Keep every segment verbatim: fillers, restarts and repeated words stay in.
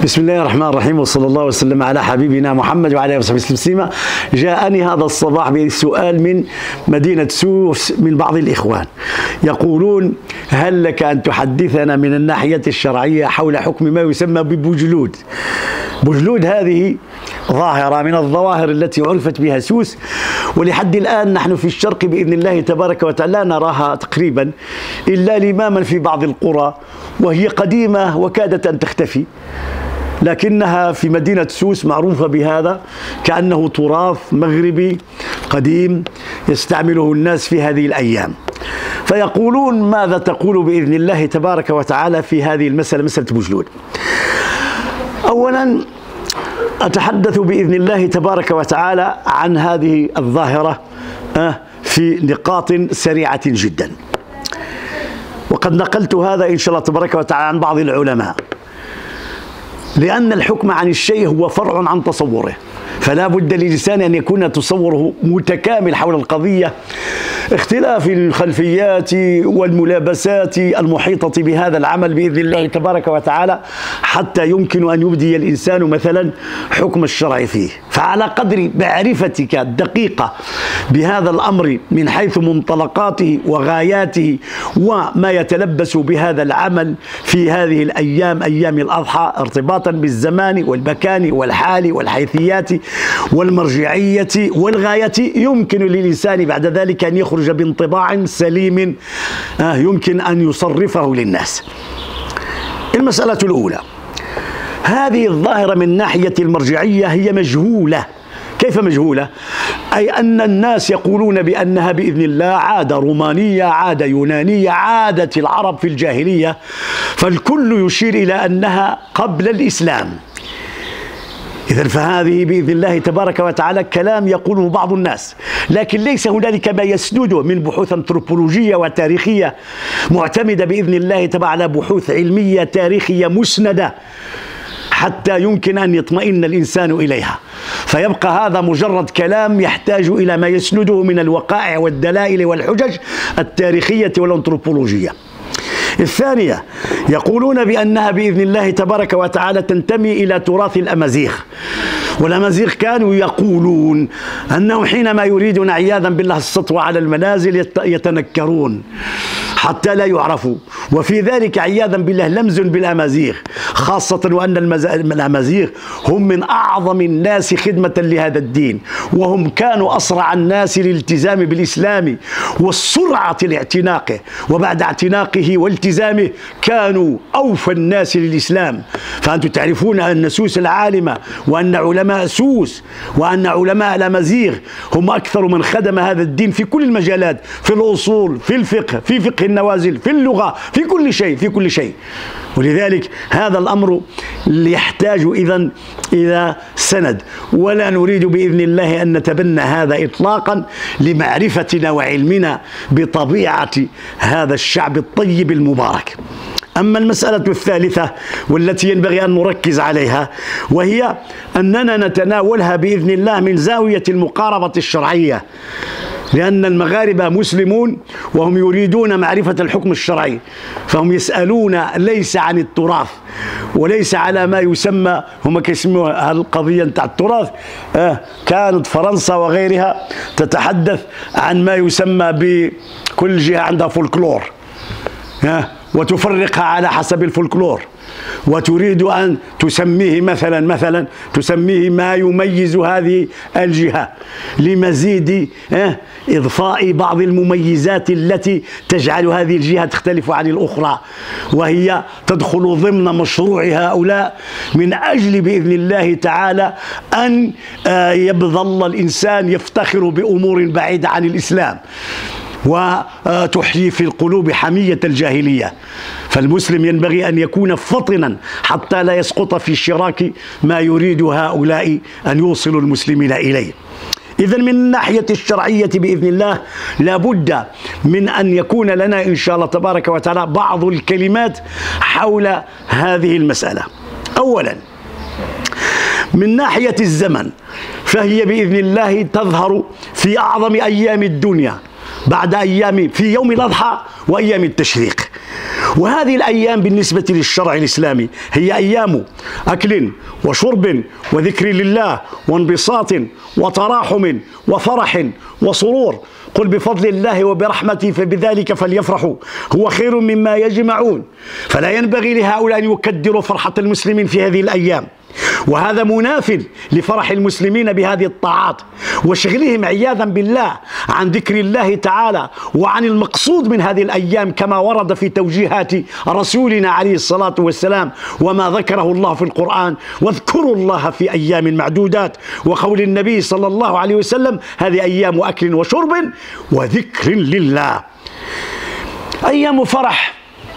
بسم الله الرحمن الرحيم، وصلى الله وسلم على حبيبنا محمد وعلى اله وصحبه وسلم. جاءني هذا الصباح بسؤال من مدينة سوس من بعض الإخوان، يقولون: هل لك أن تحدثنا من الناحية الشرعية حول حكم ما يسمى ببوجلود؟ بوجلود هذه ظاهرة من الظواهر التي عرفت بها سوس، ولحد الآن نحن في الشرق بإذن الله تبارك وتعالى نراها تقريبا إلا لماما في بعض القرى، وهي قديمة وكادت أن تختفي، لكنها في مدينة سوس معروفة بهذا كأنه تراث مغربي قديم يستعمله الناس في هذه الأيام. فيقولون: ماذا تقول بإذن الله تبارك وتعالى في هذه المسألة، مسألة بوجلود؟ أولا أتحدث بإذن الله تبارك وتعالى عن هذه الظاهرة في نقاط سريعة جدا، وقد نقلت هذا إن شاء الله تبارك وتعالى عن بعض العلماء، لأن الحكم عن الشيء هو فرع عن تصوره، فلا بد للإنسان أن يكون تصوره متكامل حول القضية، اختلاف الخلفيات والملابسات المحيطة بهذا العمل بإذن الله تبارك وتعالى، حتى يمكن أن يبدي الإنسان مثلا حكم الشرع فيه. فعلى قدر معرفتك الدقيقة بهذا الأمر من حيث منطلقاته وغاياته وما يتلبس بهذا العمل في هذه الأيام، أيام الأضحى، ارتباطا بالزمان والمكان والحال والحيثيات والمرجعية والغاية، يمكن للإنسان بعد ذلك أن يخرج بانطباع سليم يمكن أن يصرفه للناس. المسألة الأولى: هذه الظاهرة من ناحية المرجعية هي مجهولة. كيف مجهولة؟ أي أن الناس يقولون بأنها بإذن الله عادة رومانية، عادة يونانية، عادة العرب في الجاهلية، فالكل يشير إلى أنها قبل الإسلام. إذن فهذه بإذن الله تبارك وتعالى كلام يقوله بعض الناس، لكن ليس هنالك ما يسنده من بحوث أنثروبولوجية وتاريخية معتمدة بإذن الله تبارك على بحوث علمية تاريخية مسندة حتى يمكن أن يطمئن الإنسان إليها، فيبقى هذا مجرد كلام يحتاج إلى ما يسنده من الوقائع والدلائل والحجج التاريخية والأنثروبولوجية. الثانية: يقولون بأنها بإذن الله تبارك وتعالى تنتمي إلى تراث الأمازيغ، والأمازيغ كانوا يقولون أنهم حينما يريدون عياذا بالله السطو على المنازل يتنكرون حتى لا يعرفوا، وفي ذلك عياذا بالله لمز بالأمازيغ، خاصة وأن الأمازيغ هم من أعظم الناس خدمة لهذا الدين، وهم كانوا أسرع الناس للالتزام بالإسلام والسرعة لاعتناقه، وبعد اعتناقه والتزامه كانوا أوفى الناس للإسلام. فأنتم تعرفون أن سوس العالمة، وأن علماء سوس وأن علماء الأمازيغ هم أكثر من خدم هذا الدين في كل المجالات، في الأصول، في الفقه، في فقه النوازل، في اللغة، في كل شيء في كل شيء. ولذلك هذا الأمر يحتاج إذن إلى سند، ولا نريد بإذن الله أن نتبنى هذا إطلاقا لمعرفتنا وعلمنا بطبيعة هذا الشعب الطيب المبارك. أما المسألة الثالثة والتي ينبغي أن نركز عليها، وهي أننا نتناولها بإذن الله من زاوية المقاربة الشرعية، لأن المغاربة مسلمون وهم يريدون معرفة الحكم الشرعي، فهم يسألون ليس عن التراث وليس على ما يسمى، هم كيسموها القضية نتاع التراث، آه كانت فرنسا وغيرها تتحدث عن ما يسمى بكل جهة عندها فولكلور، آه وتفرقها على حسب الفولكلور، وتريد أن تسميه مثلا مثلا تسميه ما يميز هذه الجهة لمزيد إضفاء بعض المميزات التي تجعل هذه الجهة تختلف عن الأخرى، وهي تدخل ضمن مشروع هؤلاء من أجل بإذن الله تعالى أن يظل الإنسان يفتخر بأمور بعيدة عن الإسلام وتحيي في القلوب حمية الجاهلية. فالمسلم ينبغي أن يكون فطنا حتى لا يسقط في شراك ما يريد هؤلاء أن يوصلوا المسلمين إليه. إذن من الناحية الشرعية بإذن الله لابد من أن يكون لنا إن شاء الله تبارك وتعالى بعض الكلمات حول هذه المسألة. أولا، من ناحية الزمن فهي بإذن الله تظهر في أعظم أيام الدنيا بعد أيام في يوم الأضحى وأيام التشريق. وهذه الأيام بالنسبة للشرع الإسلامي هي أيام أكل وشرب وذكر لله وانبساط وتراحم وفرح وسرور. قل بفضل الله وبرحمته فبذلك فليفرحوا هو خير مما يجمعون. فلا ينبغي لهؤلاء أن يكدروا فرحة المسلمين في هذه الأيام، وهذا مناف لفرح المسلمين بهذه الطاعات وشغلهم عياذا بالله عن ذكر الله تعالى وعن المقصود من هذه الأيام كما ورد في توجيهات رسولنا عليه الصلاة والسلام وما ذكره الله في القرآن: واذكروا الله في أيام معدودات، وقول النبي صلى الله عليه وسلم: هذه أيام أكل وشرب وذكر لله. أيام فرح.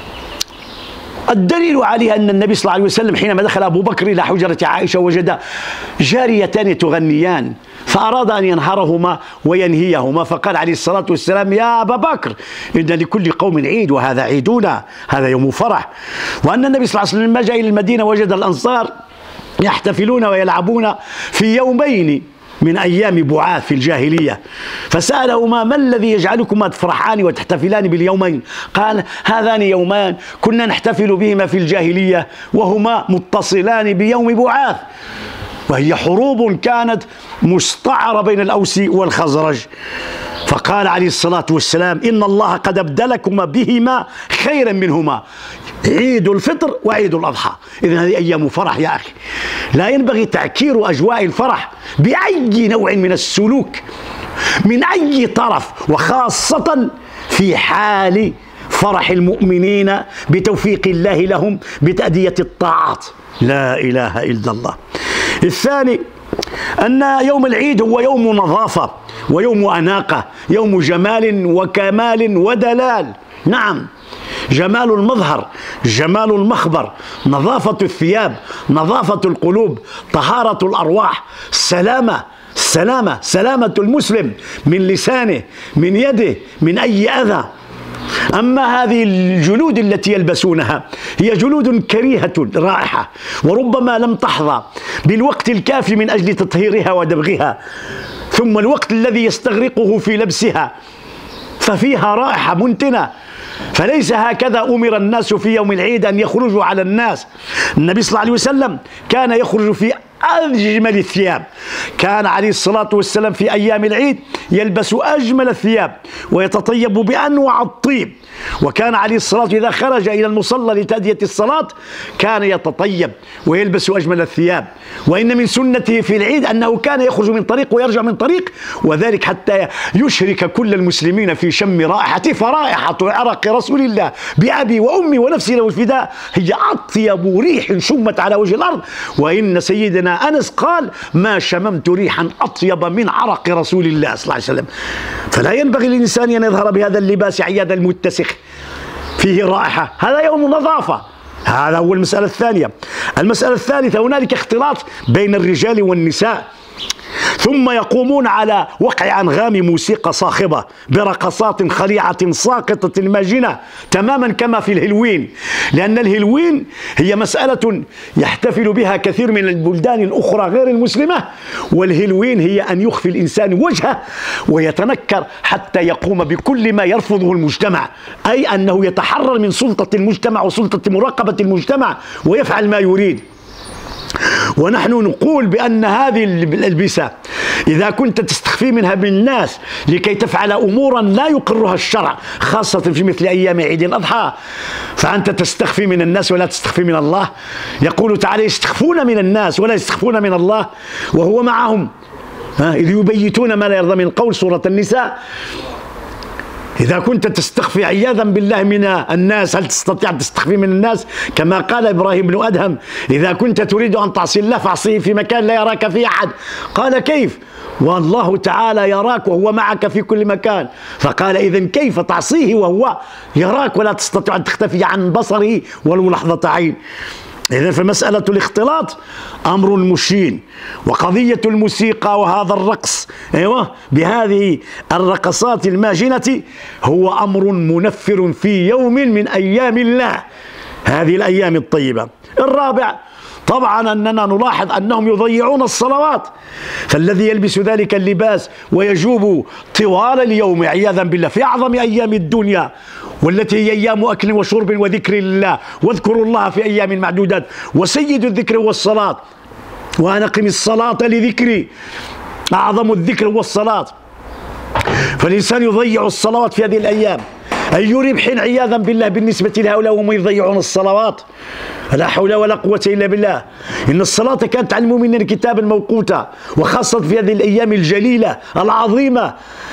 الدليل عليه أن النبي صلى الله عليه وسلم حينما دخل أبو بكر إلى حجرة عائشة وجد جاريتان تغنيان فأراد أن ينهرهما وينهيهما، فقال عليه الصلاة والسلام: يا أبا بكر، إن لكل قوم عيد وهذا عيدنا، هذا يوم فرح. وأن النبي صلى الله عليه وسلم لما جاء إلى المدينة وجد الأنصار يحتفلون ويلعبون في يومين من أيام بعاث في الجاهلية، فسألهما: ما الذي يجعلكما تفرحان وتحتفلان باليومين؟ قال: هذان يومان كنا نحتفل بهما في الجاهلية وهما متصلان بيوم بعاث، وهي حروب كانت مستعرة بين الأوس والخزرج. فقال عليه الصلاة والسلام: إن الله قد أبدلكما بهما خيرا منهما، عيد الفطر وعيد الأضحى. إذن هذه أيام فرح يا أخي، لا ينبغي تعكير أجواء الفرح بأي نوع من السلوك من أي طرف، وخاصة في حال فرح المؤمنين بتوفيق الله لهم بتأدية الطاعات. لا إله إلا الله. الثاني أن يوم العيد هو يوم نظافة ويوم أناقة، يوم جمال وكمال ودلال. نعم، جمال المظهر، جمال المخبر، نظافة الثياب، نظافة القلوب، طهارة الأرواح، سلامة سلامة سلامة المسلم من لسانه، من يده، من أي أذى. أما هذه الجلود التي يلبسونها هي جلود كريهة رائحة، وربما لم تحظى بالوقت الكافي من أجل تطهيرها ودبغها، ثم الوقت الذي يستغرقه في لبسها ففيها رائحة منتنة. فليس هكذا أمر الناس في يوم العيد أن يخرجوا على الناس. النبي صلى الله عليه وسلم كان يخرج في أجمل الثياب، كان عليه الصلاة والسلام في أيام العيد يلبس أجمل الثياب ويتطيب بأنواع الطيب، وكان عليه الصلاة إذا خرج إلى المصلى لتأدية الصلاة كان يتطيب ويلبس أجمل الثياب. وإن من سنته في العيد أنه كان يخرج من طريق ويرجع من طريق، وذلك حتى يشرك كل المسلمين في شم رائحته، فرائحة عرق رسول الله بأبي وأمي ونفسي له الفداء هي أطيب ريح شمت على وجه الأرض. وإن سيدنا أنس قال: ما شممت ريحا أطيب من عرق رسول الله صلى الله عليه وسلم. فلا ينبغي للإنسان أن يظهر بهذا اللباس عياذا المتسخ فيه رائحة. هذا يوم نظافة. هذا هو المسألة الثانية. المسألة الثالثة: هنالك اختلاط بين الرجال والنساء، ثم يقومون على وقع أنغام موسيقى صاخبة برقصات خليعة ساقطة ماجنة تماما كما في الهلوين، لأن الهلوين هي مسألة يحتفل بها كثير من البلدان الأخرى غير المسلمة، والهلوين هي أن يخفي الإنسان وجهه ويتنكر حتى يقوم بكل ما يرفضه المجتمع، أي أنه يتحرر من سلطة المجتمع وسلطة مراقبة المجتمع ويفعل ما يريد. ونحن نقول بأن هذه الألبسة إذا كنت تستخفي منها بالناس لكي تفعل أمورا لا يقرها الشرع، خاصة في مثل أيام عيد الأضحى، فأنت تستخفي من الناس ولا تستخفي من الله. يقول تعالى: يستخفون من الناس ولا يستخفون من الله وهو معهم إذ يبيتون ما لا يرضى من القول، سورة النساء. إذا كنت تستخفي عياذا بالله من الناس، هل تستطيع أن تستخفي من الناس؟ كما قال إبراهيم بن أدهم: إذا كنت تريد أن تعصي الله فاعصيه في مكان لا يراك فيه أحد. قال: كيف؟ والله تعالى يراك وهو معك في كل مكان. فقال: إذن كيف تعصيه وهو يراك ولا تستطيع أن تختفي عن بصره ولو لحظة عين؟ إذن فمسألة الاختلاط أمر مشين، وقضية الموسيقى وهذا الرقص أيوة بهذه الرقصات الماجنة هو أمر منفر في يوم من أيام الله، هذه الأيام الطيبة. الرابع: طبعا أننا نلاحظ أنهم يضيعون الصلوات، فالذي يلبس ذلك اللباس ويجوب طوال اليوم عياذا بالله في أعظم أيام الدنيا، والتي هي أيام أكل وشرب وذكر لله، واذكروا الله في أيام معدودات، وسيد الذكر هو الصلاة، وأنا أقم الصلاة لذكري، أعظم الذكر هو الصلاة. فالإنسان يضيع الصلوات في هذه الأيام، أي ربح عياذا بالله بالنسبة لهؤلاء وهم يضيعون الصلوات. لا حول ولا قوة إلا بالله. إن الصلاة كانت على المؤمنين كتابا موقوتا، وخاصة في هذه الأيام الجليلة العظيمة.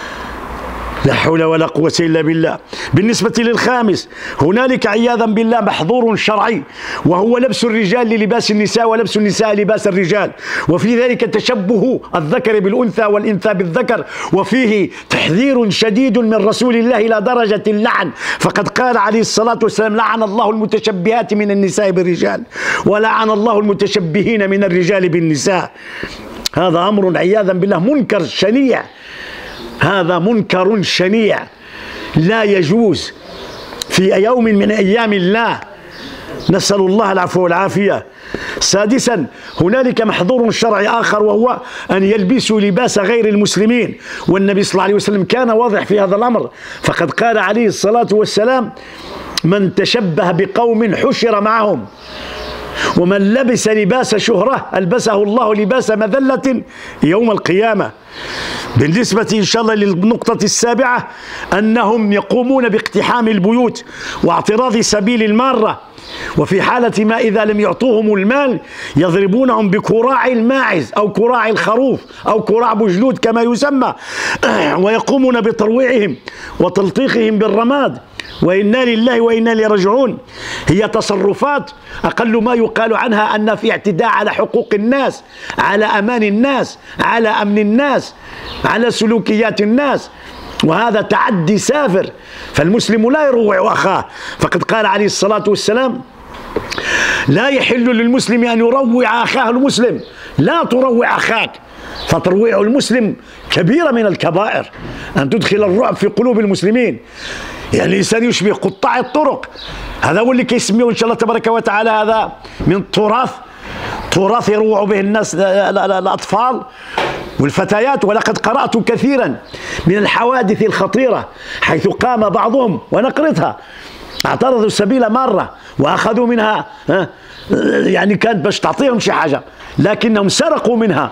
لا حول ولا قوة إلا بالله. بالنسبة للخامس، هنالك عياذا بالله محظور شرعي، وهو لبس الرجال للباس النساء ولبس النساء لباس الرجال، وفي ذلك تشبه الذكر بالأنثى والأنثى بالذكر، وفيه تحذير شديد من رسول الله إلى درجة اللعن، فقد قال عليه الصلاة والسلام: لعن الله المتشبهات من النساء بالرجال، ولعن الله المتشبهين من الرجال بالنساء. هذا أمر عياذا بالله منكر شنيع، هذا منكر شنيع لا يجوز في يوم من أيام الله، نسأل الله العفو والعافية. سادسا، هنالك محظور شرعي آخر، وهو أن يلبسوا لباس غير المسلمين، والنبي صلى الله عليه وسلم كان واضح في هذا الأمر، فقد قال عليه الصلاة والسلام: من تشبه بقوم حشر معهم، ومن لبس لباس شهرة ألبسه الله لباس مذلة يوم القيامة. بالنسبة إن شاء الله للنقطة السابعة، أنهم يقومون باقتحام البيوت واعتراض سبيل المارة، وفي حالة ما إذا لم يعطوهم المال يضربونهم بكراع الماعز أو كراع الخروف أو كراع بجلود كما يسمى، ويقومون بترويعهم وتلطيخهم بالرماد، وإنا لله وإنا إليه راجعون. هي تصرفات أقل ما يقال عنها أن في اعتداء على حقوق الناس، على أمان الناس، على أمن الناس، على سلوكيات الناس، وهذا تعدي سافر. فالمسلم لا يروع أخاه، فقد قال عليه الصلاة والسلام: لا يحل للمسلم أن يروع أخاه المسلم، لا تروع أخاك، فترويع المسلم كبيرة من الكبائر، أن تدخل الرعب في قلوب المسلمين. يعني الإنسان يشبه قطاع الطرق، هذا هو اللي كيسميه إن شاء الله تبارك وتعالى هذا من التراث، تراث يروع به الناس الأطفال والفتيات. ولقد قرأت كثيرا من الحوادث الخطيرة حيث قام بعضهم، وأنا قرأتها، اعترضوا السبيل مرة وأخذوا منها، يعني كانت باش تعطيهم شي حاجة، لكنهم سرقوا منها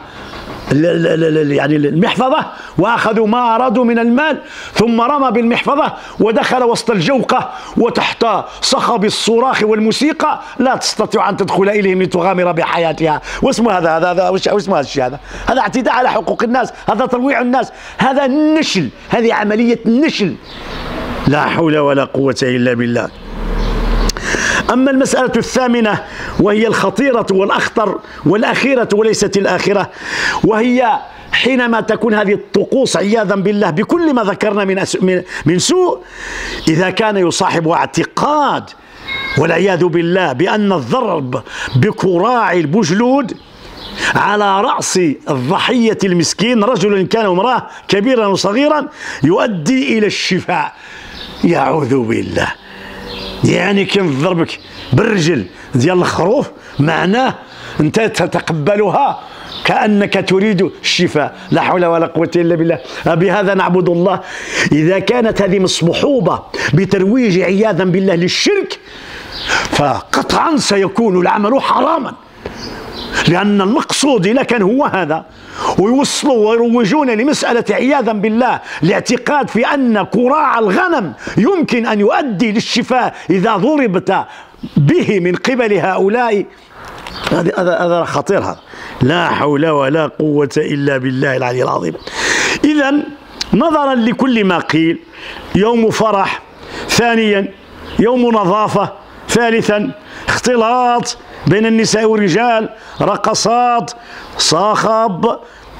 يعني المحفظة وأخذوا ما أرادوا من المال، ثم رمى بالمحفظة ودخل وسط الجوقة وتحت صخب الصراخ والموسيقى، لا تستطيع أن تدخل إليهم لتغامر بحياتها. واسمه هذا هذا هذا واسمه هذا الشيء، هذا هذا اعتداء على حقوق الناس، هذا ترويع الناس، هذا النشل، هذه عملية النشل. لا حول ولا قوة إلا بالله. أما المسألة الثامنة وهي الخطيرة والأخطر والأخيرة وليست الآخرة، وهي حينما تكون هذه الطقوس عياذا بالله بكل ما ذكرنا من من سوء، إذا كان يصاحبها اعتقاد والعياذ بالله بأن الضرب بكراع البجلود على رأس الضحية المسكين، رجل كان امرأة، كبيرا وصغيرا، يؤدي إلى الشفاء. يعوذ بالله. يعني كي نضربك بالرجل ديال الخروف معناه انت تتقبلها كأنك تريد الشفاء. لا حول ولا قوة إلا بالله. بهذا نعبد الله. إذا كانت هذه مصحوبة بترويج عياذا بالله للشرك، فقطعا سيكون العمل حراما، لأن المقصود إذا كان هو هذا، ويوصلوا ويروجون لمسألة عياذا بالله الاعتقاد في أن كراع الغنم يمكن أن يؤدي للشفاء إذا ضربت به من قبل هؤلاء، هذا هذا خطير. هذا لا حول ولا قوة إلا بالله العلي العظيم. إذا نظرا لكل ما قيل، يوم فرح، ثانيا يوم نظافة، ثالثا اختلاط بين النساء والرجال، رقصات، صاخب،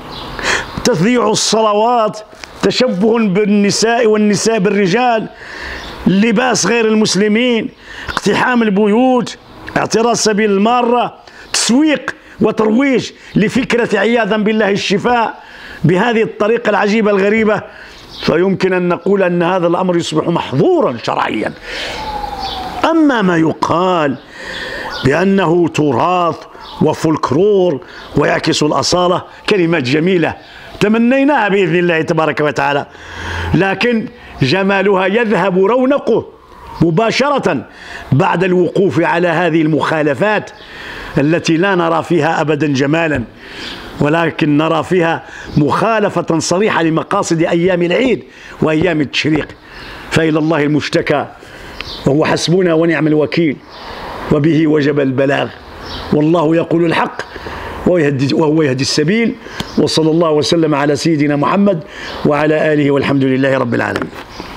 تضييع الصلوات، تشبه بالنساء والنساء بالرجال، لباس غير المسلمين، اقتحام البيوت، اعتراض سبيل المارة، تسويق وترويج لفكرة عياذا بالله الشفاء بهذه الطريقة العجيبة الغريبة، فيمكن أن نقول أن هذا الأمر يصبح محظورا شرعيا. أما ما يقال بأنه تراث وفولكلور ويعكس الأصالة، كلمات جميلة تمنيناها بإذن الله تبارك وتعالى، لكن جمالها يذهب رونقه مباشرة بعد الوقوف على هذه المخالفات التي لا نرى فيها أبدا جمالا، ولكن نرى فيها مخالفة صريحة لمقاصد أيام العيد وأيام التشريق. فإلى الله المشتكى، وهو حسبنا ونعم الوكيل، وبه وجب البلاغ، والله يقول الحق وهو يهدي السبيل. وصلى الله وسلم على سيدنا محمد وعلى آله، والحمد لله رب العالمين.